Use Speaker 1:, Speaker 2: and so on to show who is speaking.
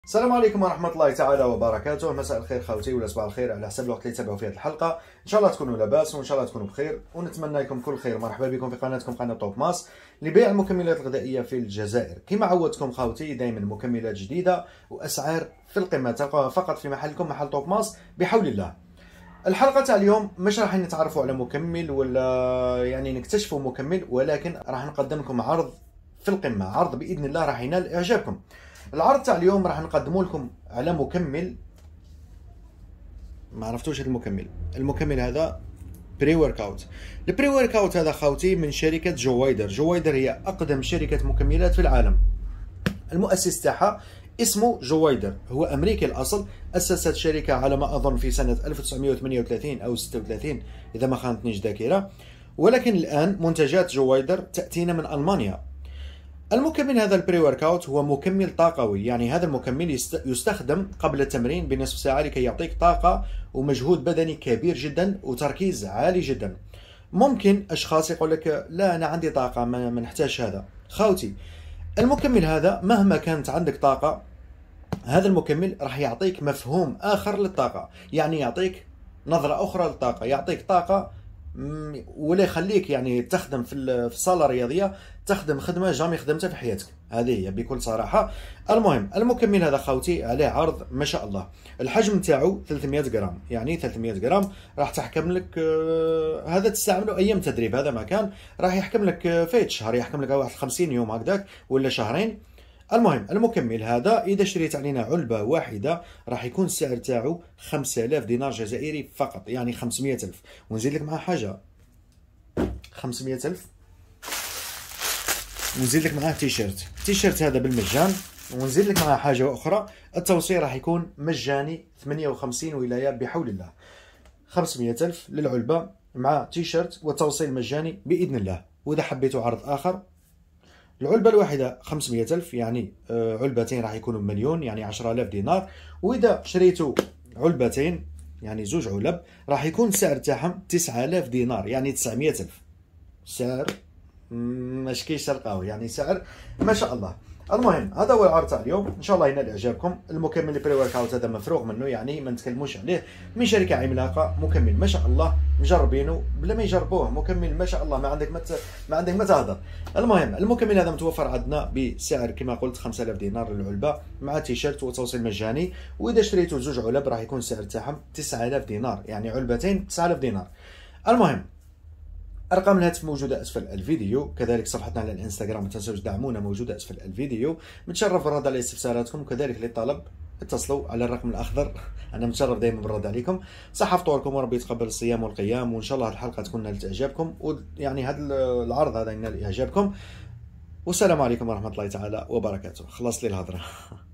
Speaker 1: السلام عليكم ورحمة الله تعالى وبركاته. مساء الخير خوتي ولا صباح الخير على حسب الوقت اللي تتابعوا فيه هذه الحلقة. إن شاء الله تكونوا لاباس وإن شاء الله تكونوا بخير ونتمنى لكم كل خير. مرحبا بكم في قناتكم قناة توب ماس لبيع المكملات الغذائية في الجزائر. كما عودتكم خوتي دائما مكملات جديدة وأسعار في القمة تلقاها فقط في محلكم محل توب ماس بحول الله. الحلقة تاع اليوم مش راح نتعرفوا على مكمل ولا يعني نكتشفوا مكمل، ولكن راح نقدم لكم عرض في القمة، عرض بإذن الله راح ينال إعجابكم. العرض تاع اليوم راح نقدمه لكم على مكمل ما عرفتوش. المكمل هذا بري ورك اوت. البري ورك اوت هذا خوتي من شركة جويدر. جويدر هي أقدم شركة مكملات في العالم. المؤسس تاعها اسمه جويدر، هو أمريكي الأصل. أسست الشركة على ما أظن في سنة 1938 أو 36 إذا ما خانتنيش الذاكرة، ولكن الآن منتجات جويدر تأتينا من ألمانيا. المكمل هذا البري ورك اوت هو مكمل طاقوي، يعني هذا المكمل يستخدم قبل التمرين بنصف ساعة لكي يعطيك طاقة ومجهود بدني كبير جدا وتركيز عالي جدا. ممكن أشخاص يقول لك لا أنا عندي طاقة ما نحتاج هذا. خوتي المكمل هذا مهما كانت عندك طاقة، هذا المكمل راح يعطيك مفهوم آخر للطاقة، يعني يعطيك نظرة أخرى للطاقة، يعطيك طاقة ولا يخليك يعني تخدم في الصالة الرياضية تخدم خدمة جامي خدمتها في حياتك. هذه هي بكل صراحة. المهم المكمل هذا خوتي عليه عرض ما شاء الله. الحجم تاعو 300 غرام، يعني 300 غرام راح تحكم لك هذا تستعمله أيام تدريب. هذا ما كان راح يحكم لك فايت شهر، يحكم لك واحد 50 يوم هكذاك ولا شهرين. المهم المكمل هذا إذا شريت علينا علبة واحدة راح يكون السعر تاعو 5000 دينار جزائري فقط، يعني 500,000. ونزيد لك معاه حاجة 500,000 ونزيد لك معاه تيشيرت هذا بالمجان، ونزيد لك معاه حاجة أخرى. التوصيل راح يكون مجاني 58 ولاية بحول الله. 500,000 للعلبة مع تيشيرت والتوصيل مجاني بإذن الله. وإذا حبيتوا عرض آخر العلبة الواحدة 500,000، يعني علبتين راح يكونوا بمليون، يعني 10,000 دينار. وإذا شريتوا علبتين يعني زوج علب راح يكون السعر تاعهم 9,000 دينار، يعني 900,000. سعر مش كيش تلقاوه، يعني سعر ما شاء الله. المهم هذا هو العرض تاع اليوم، ان شاء الله ينال اعجابكم. المكمل البري ورك اوت هذا مفروغ منه، يعني ما نتكلموش عليه، من شركه عملاقه. مكمل ما شاء الله مجربينه بلا ما يجربوه. مكمل ما شاء الله ما عندك ما تهضر. المهم المكمل هذا متوفر عندنا بسعر كما قلت 5000 دينار للعلبه مع تيشيرت وتوصيل مجاني. واذا شريتوا زوج علب راح يكون السعر تاعهم 9000 دينار، يعني علبتين 9000 دينار. المهم ارقام الهاتف موجوده اسفل الفيديو، كذلك صفحتنا على الانستغرام ما تنسوش دعمونا موجوده اسفل الفيديو. متشرف بالرد على استفساراتكم، وكذلك للطلب اتصلوا على الرقم الاخضر. انا متشرف دائما بالرد عليكم. صحه فطوركم وربي يتقبل الصيام والقيام، وان شاء الله هذه الحلقه تكون نالت اعجابكم، ويعني هذا العرض هذا ينال اعجابكم. والسلام عليكم ورحمه الله تعالى وبركاته. خلصت لي الهضره.